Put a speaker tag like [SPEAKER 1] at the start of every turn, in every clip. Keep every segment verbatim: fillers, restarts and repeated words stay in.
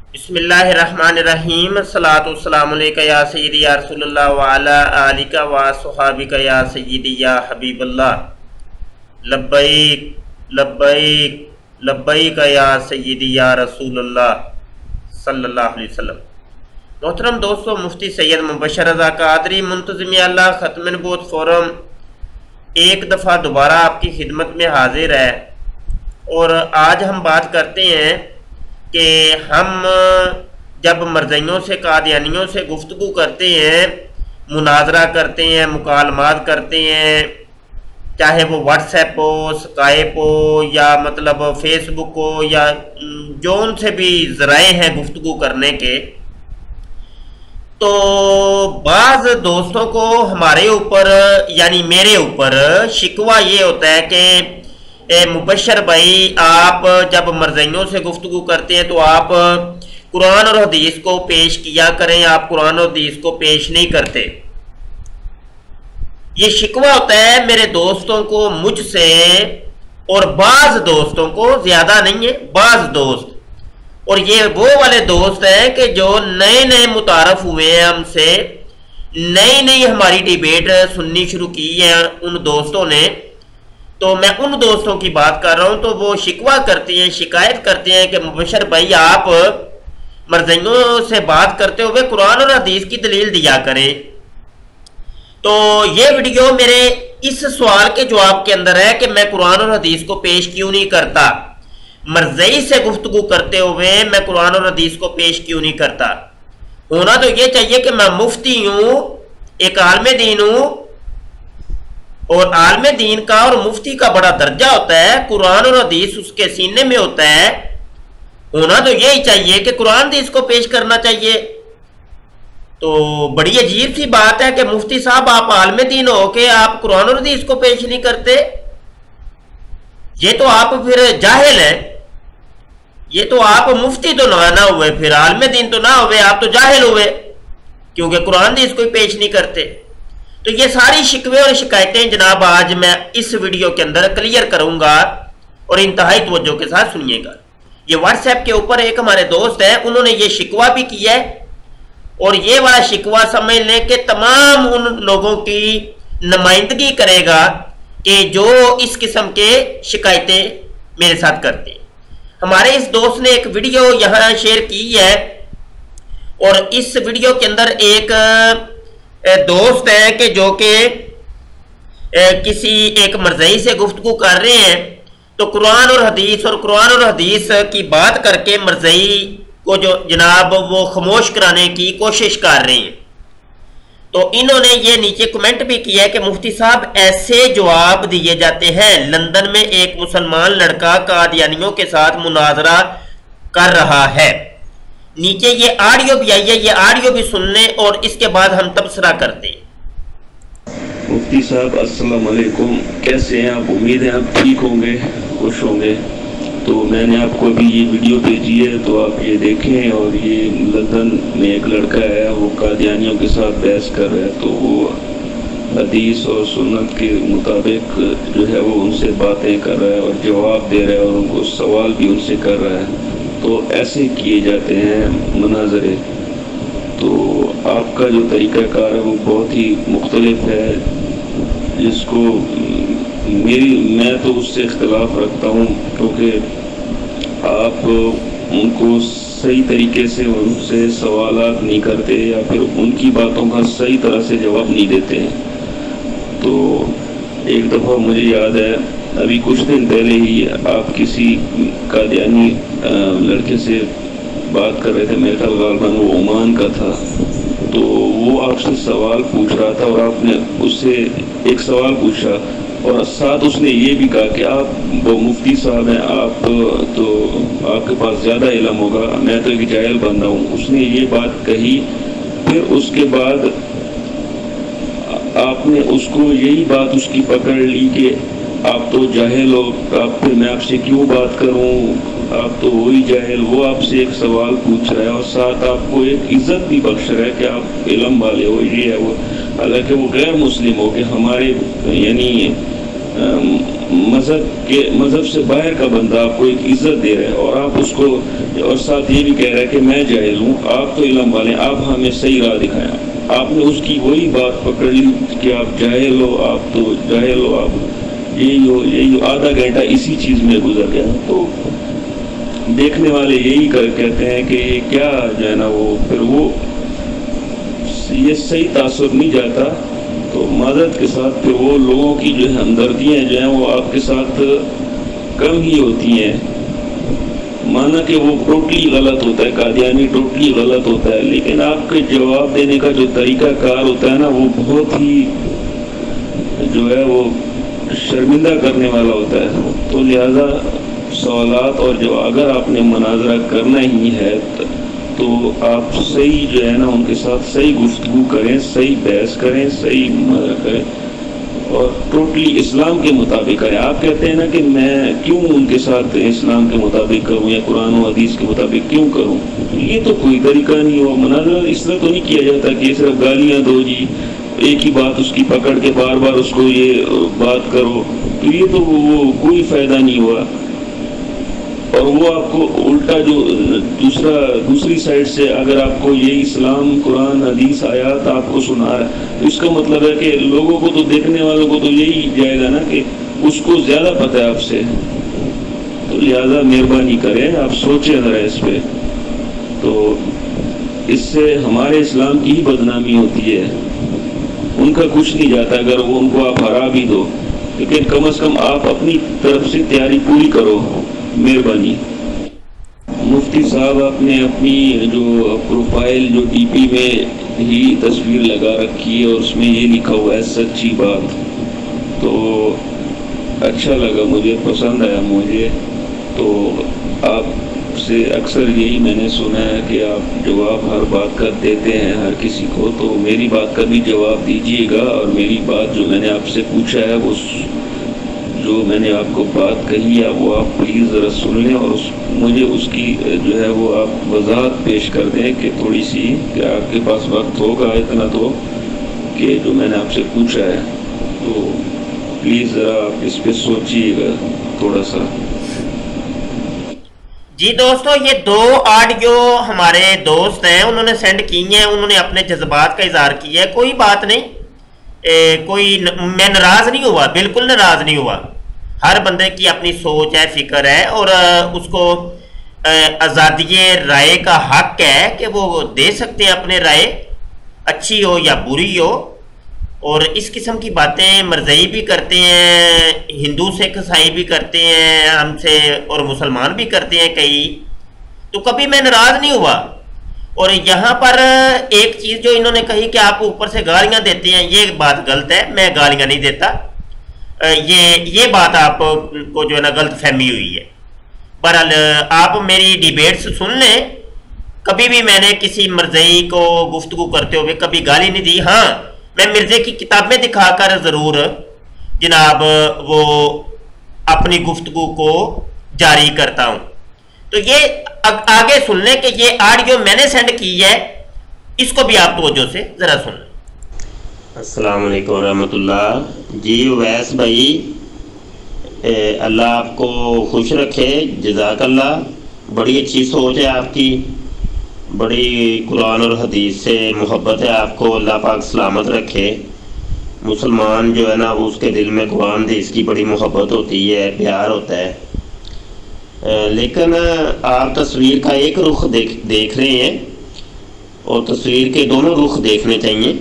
[SPEAKER 1] بسم اللہ الرحمن الرحیم، الصلاۃ والسلام علیکہ یا سیدی یا رسول اللہ وعلی آلکہ و صحابکہ یا سیدی یا حبیب اللہ، لبیک لبیک لبیک یا سیدی یا رسول اللہ صلی اللہ علیہ وسلم۔ محترم دوستو، مفتی سید مبشر رضا قادری منتظم اللہ ختم نبوت فورم ایک دفعہ دوبارہ آپ کی خدمت میں حاضر ہے، اور آج ہم بات کرتے ہیں کہ ہم جب مرزائیوں سے قادیانیوں سے گفتگو کرتے ہیں، مناظرہ کرتے ہیں، مکالمات کرتے ہیں، چاہے وہ واٹس ایپ ہو، اسکائپ ہو، یا مطلب فیس بک ہو، یا جو ان سے بھی ذرائع ہیں گفتگو کرنے کے، تو بعض دوستوں کو ہمارے اوپر یعنی میرے اوپر شکوہ یہ ہوتا ہے کہ اے مبشر بھائی، آپ جب مرزائیوں سے گفتگو کرتے ہیں تو آپ قرآن اور حدیث کو پیش کیا کریں، آپ قرآن اور حدیث کو پیش نہیں کرتے۔ یہ شکوہ ہوتا ہے میرے دوستوں کو مجھ سے، اور بعض دوستوں کو، زیادہ نہیں ہے، بعض دوست، اور یہ وہ والے دوست ہیں کہ جو نئے نئے متعارف ہوئے ہیں ہم سے، نئی نئی ہماری ڈیبیٹ سننی شروع کی ہے ان دوستوں نے، تو میں ان دوستوں کی بات کر رہا ہوں۔ تو وہ شکوہ کرتے ہیں، شکایت کرتے ہیں کہ مبشر بھائی، آپ مرزائیوں سے بات کرتے ہوئے قرآن اور حدیث کی دلیل دیا کریں۔ تو یہ ویڈیو میرے اس سوال کے جواب کے اندر ہے کہ میں قرآن اور حدیث کو پیش کیوں نہیں کرتا، مرزائی سے گفتگو کرتے ہوئے میں قرآن اور حدیث کو پیش کیوں نہیں کرتا۔ ہونا تو یہ چاہیے کہ میں مفتی ہوں، ایک عالم دین ہوں، اور عالم دین کا اور مفتی کا بڑا درجہ ہوتا ہے، قرآن اور حدیث اس کے سینے میں ہوتا ہے۔ ہونا تو یہی چاہیے کہ قرآن حدیث کو پیش کرنا چاہیے۔ تو بڑی عجیب سی بات ہے کہ مفتی صاحب، آپ عالم دین ہو کہ آپ قرآن اور حدیث کو پیش نہیں کرتے۔ یہ تو آپ پھر جاہل ہیں، یہ تو آپ مفتی تو نہ ہوئے، پھر عالم دین تو نہ ہوئے، آپ تو جاہل ہوئے، کیونکہ قرآن حدیث کو پیش نہیں کرتے۔ تو یہ ساری شکوے اور شکایتیں جناب آج میں اس ویڈیو کے اندر کلیئر کروں گا، اور انتہائی توجہ کے ساتھ سنیے گا۔ یہ واٹس ایپ کے اوپر ایک ہمارے دوست ہیں، انہوں نے یہ شکوہ بھی کیا ہے، اور یہ والا شکوہ سمجھ لیں کہ تمام ان لوگوں کی نمائندگی کرے گا کہ جو اس قسم کے شکایتیں میرے ساتھ کرتے ہیں۔ ہمارے اس دوست نے ایک ویڈیو یہاں شیئر کی ہے، اور اس ویڈیو کے اندر ایک دوست ہیں کہ جو کہ کسی ایک مرزائی سے گفتگو کر رہے ہیں، تو قرآن اور حدیث اور قرآن اور حدیث کی بات کر کے مرزائی کو جو جناب وہ خاموش کرانے کی کوشش کر رہے ہیں۔ تو انہوں نے یہ نیچے کمنٹ بھی کیا ہے کہ مفتی صاحب، ایسے جواب دیے جاتے ہیں۔ لندن میں ایک مسلمان لڑکا قادیانیوں کے ساتھ مناظرہ کر رہا ہے۔ نیچے یہ آڈیو بھی آئی ہے، یہ آڈیو بھی سن لیں اور اس کے بعد ہم تبصرہ کرتے ہیں۔
[SPEAKER 2] مفتی صاحب السلام علیکم، کیسے ہیں آپ؟ امید ہے آپ ٹھیک ہوں گے، خوش ہوں گے۔ تو میں نے آپ کو ابھی یہ ویڈیو بھیجی ہے، تو آپ یہ دیکھیں۔ اور یہ لندن میں ایک لڑکا ہے، وہ قادیانیوں کے ساتھ بحث کر رہا ہے، تو وہ حدیث اور سنت کے مطابق جو ہے وہ ان سے باتیں کر رہا ہے اور جواب دے رہا ہے، اور ان کو سوال بھی ان سے کر رہا ہے۔ تو ایسے کیے جاتے ہیں مناظرے۔ تو آپ کا جو طریقہ کار ہے وہ بہت ہی مختلف ہے، جس کو میری میں تو اس سے اختلاف رکھتا ہوں، کیونکہ آپ ان کو صحیح طریقے سے ان سے سوالات نہیں کرتے، یا پھر ان کی باتوں کا صحیح طرح سے جواب نہیں دیتے ہیں۔ تو ایک دفعہ مجھے یاد ہے، ابھی کچھ دن پہلے ہی آپ کسی قادیانی لڑکے سے بات کر رہے تھے، میرے خیال غالباً وہ عمان کا تھا، تو وہ آپ سے سوال پوچھ رہا تھا، اور آپ نے اس سے ایک سوال پوچھا، اور ساتھ اس نے یہ بھی کہا کہ آپ وہ مفتی صاحب ہیں، آپ تو آپ کے پاس زیادہ علم ہوگا، میں تو ایک جاہل بندہ ہوں۔ اس نے یہ بات کہی، پھر اس کے بعد آپ نے اس کو یہی بات اس کی پکڑ لی کہ آپ تو جاہل ہو، آپ پھر میں آپ سے کیوں بات کروں، آپ تو وہی جاہل۔ وہ آپ سے ایک سوال پوچھ رہا ہے، اور ساتھ آپ کو ایک عزت بھی بخش رہا ہے کہ آپ علم والے ہو، یہ ہے وہ، حالانکہ وہ غیر مسلم ہو کہ ہمارے یعنی मजहब के मजहब से बाहर का बंदा आपको एक इज्जत दे रहा है और आप उसको, और साथ ये भी कह रहा है कि मैं जाहिल हूँ, आप तो इल्म वाले, आप हमें सही राह दिखाएं। आपने उसकी वही बात पकड़ ली कि आप जाहिल हो, आप तो जाहिल हो, आप यही हो यही हो, आधा घंटा इसी चीज़ में गुजर गया। तो देखने वाले यही कर कहते हैं कि ये क्या जो है ना, वो फिर वो ये सही तासुर नहीं जाता। तो माजरत के साथ फिर वो लोगों की जो है हमदर्दियाँ जो हैं वो आपके साथ कम ही होती हैं। माना कि वो टोटली गलत होता है, कादियानी टोटली गलत होता है, लेकिन आपके जवाब देने का जो तरीका कार होता है ना, वो बहुत ही जो है वो शर्मिंदा करने वाला होता है। तो लिहाजा सवालात और जो अगर आपने मनाजरा करना ही है तो आप सही जो है ना उनके साथ सही गुफ्तगू करें, सही बहस करें, सही मजा करें और टोटली इस्लाम के मुताबिक करें। आप कहते हैं ना कि मैं क्यों उनके साथ इस्लाम के मुताबिक करूं या कुरान और हदीस के मुताबिक क्यों करूं, ये तो कोई तरीका नहीं हो। मनाजरा इस तरह तो नहीं किया जाता कि सिर्फ गालियां दो जी, एक ही बात उसकी पकड़ के बार बार उसको ये बात करो, तो ये तो वो कोई फ़ायदा नहीं हुआ। और वो आपको उल्टा जो दूसरा दूसरी साइड से अगर आपको ये इस्लाम कुरान हदीस आयात आपको सुना रहा है, तो इसका मतलब है कि लोगों को तो, देखने वालों को तो यही जाएगा ना कि उसको ज़्यादा पता है आपसे। तो लिहाजा मेहरबानी करें, आप सोचें ज़रा इस पर। तो इससे हमारे इस्लाम की ही बदनामी होती है, उनका कुछ नहीं जाता अगर वो उनको आप हरा भी दो, लेकिन कम अज़ कम आप अपनी तरफ से तैयारी पूरी करो, मेहरबानी। मुफ्ती साहब आपने अपनी जो प्रोफाइल जो डीपी में ही तस्वीर लगा रखी है और उसमें ये लिखा हुआ है सच्ची बात, तो अच्छा लगा, मुझे पसंद आया मुझे। तो आपसे अक्सर यही मैंने सुना है कि आप जवाब हर बात का देते हैं हर किसी को, तो मेरी बात का भी जवाब दीजिएगा। और मेरी बात जो मैंने आपसे पूछा है वो जो मैंने आपको बात कही है वो आप प्लीज़ ज़रा सुन लें और उस मुझे उसकी जो है वो आप वजाहत पेश कर दें कि थोड़ी सी, कि आपके पास वक्त होगा इतना तो, कि जो मैंने आपसे पूछा है, तो प्लीज़ ज़रा आप इस पर सोचिएगा थोड़ा सा।
[SPEAKER 1] जी दोस्तों, ये दो ऑडियो हमारे दोस्त हैं, उन्होंने सेंड की हैं, उन्होंने अपने जज्बात का इजहार किया है। कोई बात नहीं, ए, कोई न, मैं नाराज़ नहीं हुआ, बिल्कुल नाराज़ नहीं हुआ। हर बंदे की अपनी सोच है, फिक्र है और उसको आज़ादी राय का हक है कि वो दे सकते हैं अपने राय, अच्छी हो या बुरी हो। और इस किस्म की बातें मरज़ई भी करते हैं, हिंदू सिख ईसाई भी करते हैं हमसे और मुसलमान भी करते हैं कई, तो कभी मैं नाराज़ नहीं हुआ। और यहाँ पर एक चीज़ जो इन्होंने कही कि आप ऊपर से गालियाँ देते हैं, ये बात गलत है, मैं गालियाँ नहीं देता। ये ये बात आपको जो है ना गलत फहमी हुई है। बहरहाल आप मेरी डिबेट्स सुन लें, कभी भी मैंने किसी मरज़ई को गुफ्तगू करते हुए कभी गाली नहीं दी। हाँ, मैं मिर्ज़े की किताबें दिखाकर ज़रूर जनाब वो अपनी गुफ्तगू को जारी करता हूँ। तो ये आगे सुन लें कि ये ऑडियो मैंने सेंड की है, इसको भी आप तवज्जो से ज़रा सुन लें।
[SPEAKER 3] अस्सलाम वालेकुम रहमतुल्लाह। जी वैस भाई, अल्लाह आपको खुश रखे, जज़ाकल्लाह। बड़ी अच्छी सोच है आपकी, बड़ी कुरान और हदीस से मोहब्बत है आपको, अल्लाह पाक सलामत रखे। मुसलमान जो है ना उसके दिल में कुरान हदीस की बड़ी मोहब्बत होती है, प्यार होता है। लेकिन आप तस्वीर का एक रुख देख देख रहे हैं और तस्वीर के दोनों रुख देखने चाहिए।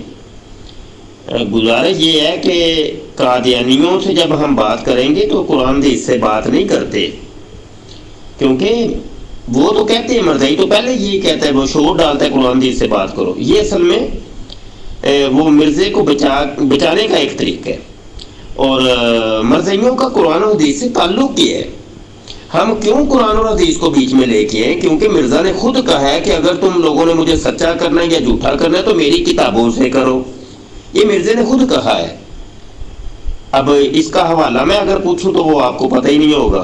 [SPEAKER 3] गुजारिश ये है कि कादियानियों से जब हम बात करेंगे तो कुरान हदीस से बात नहीं करते, क्योंकि वो तो कहते हैं, मरज़ई तो पहले यही कहता है, वो शोर डालता है कुरान हदीस से बात करो। ये असल में वो मिर्ज़े को बचा बचाने का एक तरीका है। और मरज़इयों का कुरान और हदीस से ताल्लुक़ ही है। हम क्यों कुरान और हदीस को बीच में लेके हैं? क्योंकि मिर्ज़ा ने खुद कहा है कि अगर तुम लोगों ने मुझे सच्चा करना है या झूठा करना है तो मेरी किताबों से करो। ये मिर्ज़े ने खुद कहा है। अब इसका हवाला मैं अगर पूछूं तो वो आपको पता ही नहीं होगा,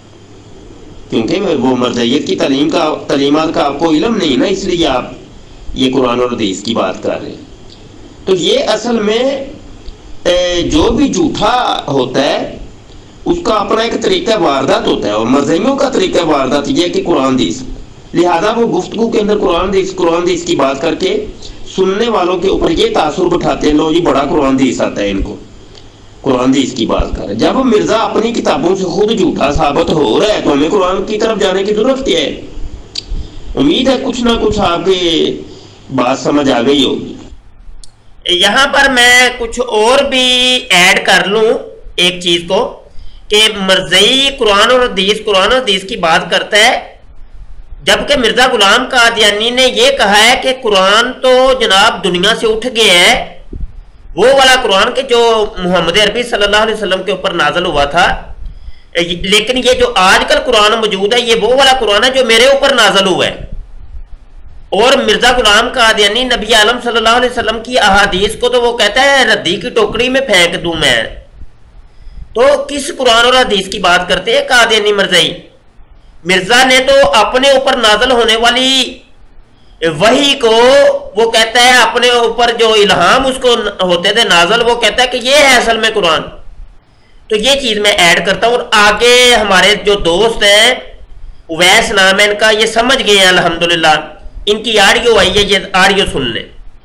[SPEAKER 3] क्योंकि वो मरज़इयत की तालीम का तालीमात का आपको इल्म नहीं ना, इसलिए आप ये कुरान और हदीस की बात कर रहे हैं। तो ये असल में जो भी झूठा होता है اس کا اپنا ایک طریقہ واردات ہوتا ہے، اور مرزائیوں کا طریقہ واردات یہ کہ قرآن حدیث، لہذا وہ گفتگو کے اندر قرآن حدیث قرآن حدیث کی بات کر کے سننے والوں کے اوپر یہ تاثر بٹھاتے ہیں، لو جی بڑا قرآن حدیث آتا ہے ان کو، قرآن حدیث کی بات کر۔ جب مرزا اپنی کتابوں سے خود جھوٹا ثابت ہو رہا ہے تو ہمیں قرآن کی طرف جانے کی ضرورت کیا ہے؟ امید ہے کچھ نہ کچھ آپ کی بات سمجھ آ گئی ہوگی۔
[SPEAKER 1] یہاں پر میں کچھ اور بھی ایڈ کر لوں ایک چیز کو، کہ مرزائی قرآن اور حدیث قرآن اور حدیث کی بات کرتا ہے، جبکہ مرزا غلام قادیانی نے یہ کہا ہے کہ قرآن تو جناب دنیا سے اٹھ گیا ہے، وہ والا قرآن کے جو محمد عربی صلی اللہ علیہ وسلم کے اوپر نازل ہوا تھا، لیکن یہ جو آج کل قرآن موجود ہے یہ وہ والا قرآن ہے جو میرے اوپر نازل ہوا ہے۔ اور مرزا غلام قادیانی نبی عالم صلی اللہ علیہ وسلم کی احادیث کو تو وہ کہتا ہے ردی کی ٹوکری میں پھینک دوں میں، تو کس قرآن اور حدیث کی بات کرتے ہیں قادیانی مرزائی؟ مرزا نے تو اپنے اوپر نازل ہونے والی وحی کو وہ کہتا ہے، اپنے اوپر جو الہام اس کو ہوتے تھے نازل، وہ کہتا ہے کہ یہ ہے اصل میں قرآن۔ تو یہ چیز میں ایڈ کرتا ہوں، اور آگے ہمارے جو دوست ہیں اویس نام ہے ان کا، یہ سمجھ گئے ہیں الحمدللہ، ان کی آڈیو آئی ہے، یہ آڈیو سن لیں۔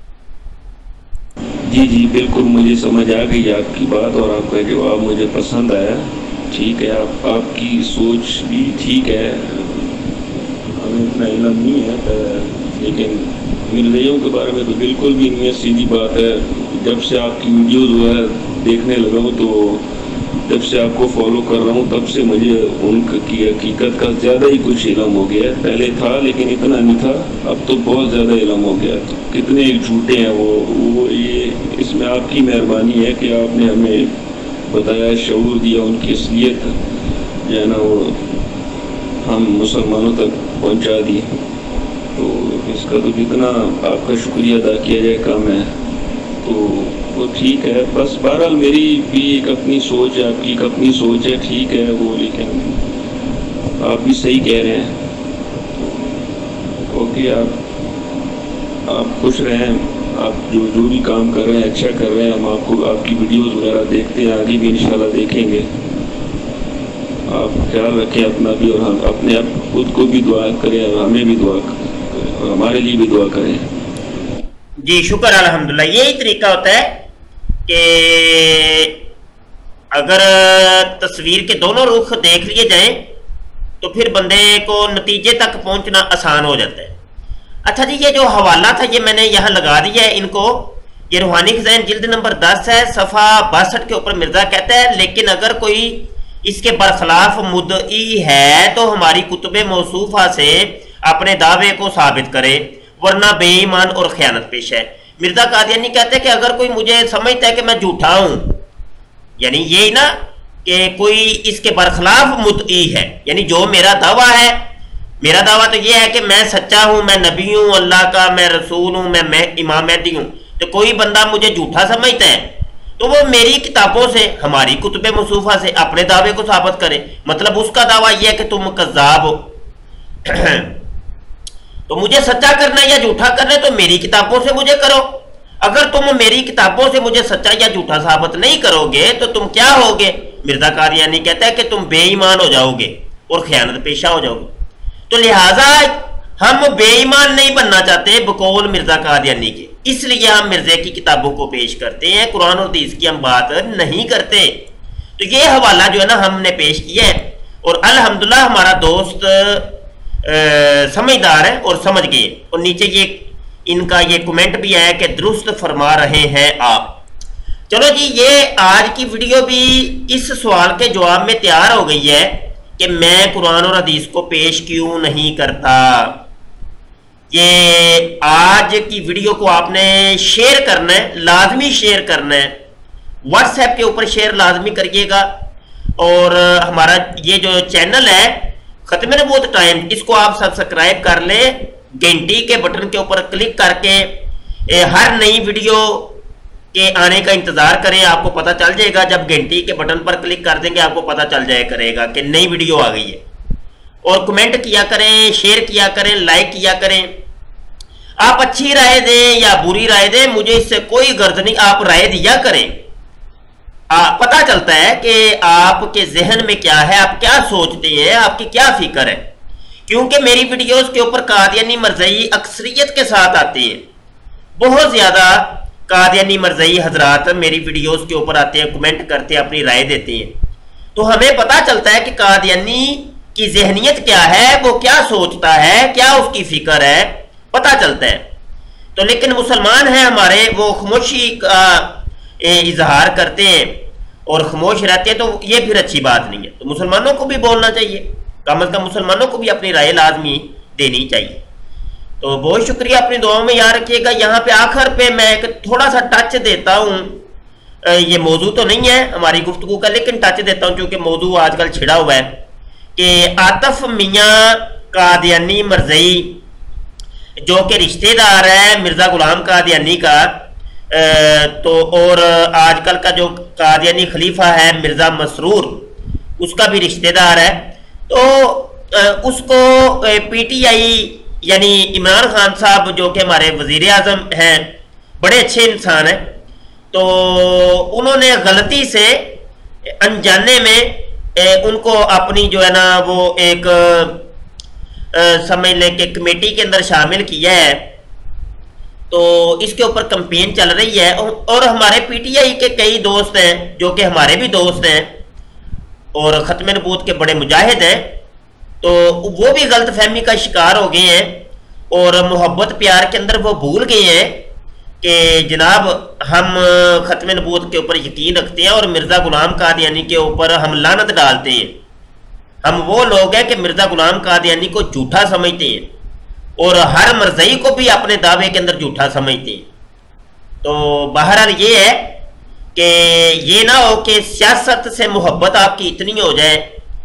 [SPEAKER 2] جی جی بالکل مجھے سمجھ آ گئی آپ کی بات، اور آپ کا جواب مجھے پسند آیا۔ ٹھیک ہے، آپ آپ کی سوچ بھی ٹھیک ہے، ہمیں اتنا علم نہیں ہے، لیکن مرزائیوں کے بارے میں تو بالکل بھی نہیں ہے، سیدھی بات ہے۔ جب سے آپ کی ویڈیوز جو ہے دیکھنے لگا ہوں، تو جب سے آپ کو فالو کر رہا ہوں تب سے مجھے ان کی حقیقت کا زیادہ ہی کچھ علم ہو گیا ہے۔ پہلے تھا لیکن اتنا نہیں تھا، اب تو بہت زیادہ علم ہو گیا۔ کتنے جھوٹے ہیں وہ وہ یہ اس میں آپ کی مہربانی ہے کہ آپ نے ہمیں بتایا، شعور دیا، ان کی اصلیت جو ہے نا وہ ہم مسلمانوں تک پہنچا دی، تو اس کا تو جتنا آپ کا شکریہ ادا کیا جائے کم ہے۔ تو وہ ٹھیک ہے، بس بہرحال میری بھی ایک اپنی سوچ ہے، آپ کی ایک اپنی سوچ ہے، ٹھیک ہے وہ، لیکن آپ بھی صحیح کہہ رہے ہیں۔ اوکے، آپ آپ خوش رہیں، آپ جو جو بھی کام کر رہے ہیں اچھا کر رہے ہیں، ہم آپ کو آپ کی ویڈیوز وغیرہ دیکھتے ہیں، آگے بھی انشاءاللہ دیکھیں گے۔ آپ خیال رکھیں اپنا بھی، اور ہم اپنے آپ خود کو بھی دعا کریں، اور ہمیں بھی دعا کریں، اور ہمارے لیے بھی دعا کریں۔
[SPEAKER 1] جی شکر الحمدللہ۔ یہی طریقہ ہوتا ہے کہ اگر تصویر کے دونوں رخ دیکھ لیے جائیں تو پھر بندے کو نتیجے تک پہنچنا آسان ہو جاتا ہے۔ اچھا جی، یہ جو حوالہ تھا یہ میں نے یہاں لگا دیا ہے ان کو، یہ روحانی خزائن جلد نمبر دس ہے، صفحہ باسٹھ کے اوپر مرزا کہتا ہے، لیکن اگر کوئی اس کے برخلاف مدعی ہے تو ہماری کتب موصوفہ سے اپنے دعوے کو ثابت کرے، ورنہ بے ایمان اور خیانت پیش ہے۔ مرزا قادیانی کہتے ہیں کہ اگر کوئی مجھے سمجھتا ہے کہ میں جھوٹا ہوں، یعنی یہی نا کہ کوئی اس کے برخلاف مدعی ہے، یعنی جو میرا دعویٰ ہے، میرا دعویٰ تو یہ ہے کہ میں سچا ہوں، میں نبی ہوں اللہ کا، میں رسول ہوں، میں امام مہدی ہوں، تو کوئی بندہ مجھے جھوٹا سمجھتا ہے تو وہ میری کتابوں سے، ہماری کتب موصوفہ سے اپنے دعوے کو ثابت کرے۔ مطلب اس کا دعویٰ یہ ہے کہ تم کذاب ہو، تو مجھے سچا کرنا ہے یا جھوٹا کرنا ہے تو میری کتابوں سے مجھے کرو۔ اگر تم میری کتابوں سے مجھے سچا یا جھوٹا ثابت نہیں کرو گے تو تم کیا ہوگے؟ مرزا قادیانی کہتا ہے کہ تم بے ایمان ہو جاؤ گے اور خیانت پیشہ ہو جاؤ گے۔ تو لہٰذا ہم بے ایمان نہیں بننا چاہتے بقول مرزا قادیانی کے، اس لیے ہم مرزے کی کتابوں کو پیش کرتے ہیں، قرآن اور حدیث کی ہم بات نہیں کرتے۔ تو یہ حوالہ جو ہے نا ہم نے پیش کیا ہے، اور الحمدللہ ہمارا دوست سمجھدار ہے اور سمجھ گئے، اور نیچے یہ ان کا یہ کمنٹ بھی آیا کہ درست فرما رہے ہیں آپ۔ چلو جی، یہ آج کی ویڈیو بھی اس سوال کے جواب میں تیار ہو گئی ہے کہ میں قرآن اور حدیث کو پیش کیوں نہیں کرتا۔ یہ آج کی ویڈیو کو آپ نے شیئر کرنا ہے، لازمی شیئر کرنا ہے، واٹس ایپ کے اوپر شیئر لازمی کریے گا، اور ہمارا یہ جو چینل ہے ختم نبوت ٹائم، اس کو آپ سبسکرائب کر لیں، گھنٹی کے بٹن کے اوپر کلک کر کے ہر نئی ویڈیو کے آنے کا انتظار کریں، آپ کو پتہ چل جائے گا۔ جب گھنٹی کے بٹن پر کلک کر دیں گے آپ کو پتہ چل جائے کرے گا کہ نئی ویڈیو آ گئی ہے، اور کمنٹ کیا کریں، شیئر کیا کریں، لائک کیا کریں۔ آپ اچھی رائے دیں یا بری رائے دیں، مجھے اس سے کوئی غرض نہیں، آپ رائے دیا کریں، پتہ چلتا ہے کہ آپ کے ذہن میں کیا ہے، آپ کیا سوچتے ہیں، آپ کی کیا فکر ہے. کیونکہ میری ویڈیوز کے اوپر قادیانی مرزئی اکثریت کے ساتھ آتے ہیں، بہت زیادہ قادیانی مرزئی حضرات میری ویڈیوز کے اوپر آتے ہیں، کمنٹ کرتے ہیں، اپنی رائے دیتے ہیں. تو ہمیں پتہ چلتا ہے کہ قادیانی کی ذہنیت کیا ہے، وہ کیا سوچتا ہے، کیا اس کی فکر ہے، پتہ چلتا ہے. تو لیکن مسلمان ہیں ہمارے، وہ خاموشی کا اظہار کرتے ہیں اور خاموش رہتے ہیں، تو یہ پھر اچھی بات نہیں ہے. تو مسلمانوں کو بھی بولنا چاہیے، کم از کم مسلمانوں کو بھی اپنی رائے لازمی دینی چاہیے. تو بہت شکریہ، اپنی دعاؤں میں یاد رکھیے گا. یہاں پہ آخر پہ میں ایک تھوڑا سا ٹچ دیتا ہوں، یہ موضوع تو نہیں ہے ہماری گفتگو کا، لیکن ٹچ دیتا ہوں چونکہ موضوع آج کل چھڑا ہوا ہے کہ عاطف میاں قادیانی مرزئی جو کہ رشتہ دار ہے مرزا غلام قادیانی کا، تو اور آج کل کا جو قادیانی خلیفہ ہے مرزا مسرور، اس کا بھی رشتہ دار ہے. تو اس کو پی ٹی آئی یعنی عمران خان صاحب جو کہ ہمارے وزیر اعظم ہیں، بڑے اچھے انسان ہیں، تو انہوں نے غلطی سے انجانے میں ان کو اپنی جو ہے نا وہ ایک سمجھ لیں کہ کمیٹی کے اندر شامل کیا ہے. تو اس کے اوپر کمپین چل رہی ہے، اور ہمارے پی ٹی آئی کے کئی دوست ہیں جو کہ ہمارے بھی دوست ہیں اور ختم نبوت کے بڑے مجاہد ہیں، تو وہ بھی غلط فہمی کا شکار ہو گئے ہیں اور محبت پیار کے اندر وہ بھول گئے ہیں کہ جناب ہم ختم نبوت کے اوپر یقین رکھتے ہیں اور مرزا غلام قادیانی کے اوپر ہم لعنت ڈالتے ہیں. ہم وہ لوگ ہیں کہ مرزا غلام قادیانی کو جھوٹا سمجھتے ہیں اور ہر مرزئی کو بھی اپنے دعوے کے اندر جھوٹا سمجھتے ہیں. تو بہرحال یہ ہے کہ یہ نہ ہو کہ سیاست سے محبت آپ کی اتنی ہو جائے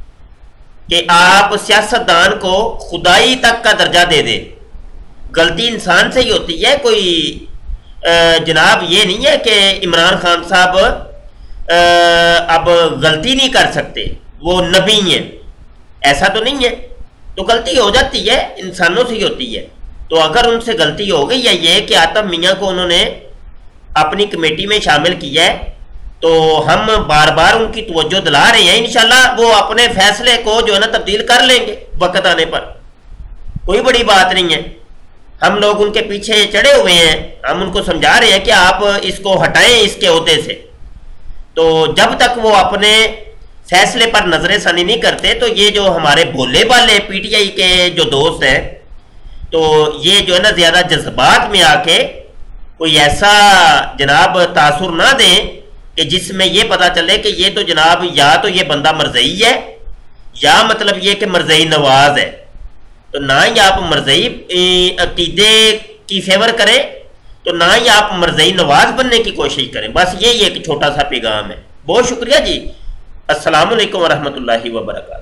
[SPEAKER 1] کہ آپ سیاستدان کو خدائی تک کا درجہ دے دے. غلطی انسان سے ہی ہوتی ہے، کوئی جناب یہ نہیں ہے کہ عمران خان صاحب اب غلطی نہیں کر سکتے، وہ نبی ہیں، ایسا تو نہیں ہے. تو غلطی ہو جاتی ہے، انسانوں سے ہی ہوتی ہے. تو اگر ان سے غلطی ہو گئی ہے یہ کہ عاطف میاں کو انہوں نے اپنی کمیٹی میں شامل کیا ہے، تو ہم بار بار ان کی توجہ دلا رہے ہیں. انشاءاللہ وہ اپنے فیصلے کو جو ہے نا تبدیل کر لیں گے وقت آنے پر، کوئی بڑی بات نہیں ہے. ہم لوگ ان کے پیچھے چڑھے ہوئے ہیں، ہم ان کو سمجھا رہے ہیں کہ آپ اس کو ہٹائیں اس کے عہدے سے. تو جب تک وہ اپنے فیصلے پر نظر ثانی نہیں کرتے، تو یہ جو ہمارے بھولے بالے پی ٹی آئی کے جو دوست ہیں، تو یہ جو ہے نا زیادہ جذبات میں آ کے کوئی ایسا جناب تاثر نہ دیں کہ جس میں یہ پتہ چلے کہ یہ تو جناب یا تو یہ بندہ مرزئی ہے یا مطلب یہ کہ مرزئی نواز ہے. تو نہ ہی آپ مرزئی عقیدے کی فیور کریں، تو نہ ہی آپ مرزئی نواز بننے کی کوشش کریں. بس یہی ایک چھوٹا سا پیغام ہے. بہت شکریہ جی. السلام علیکم ورحمۃ اللہ وبرکاتہ.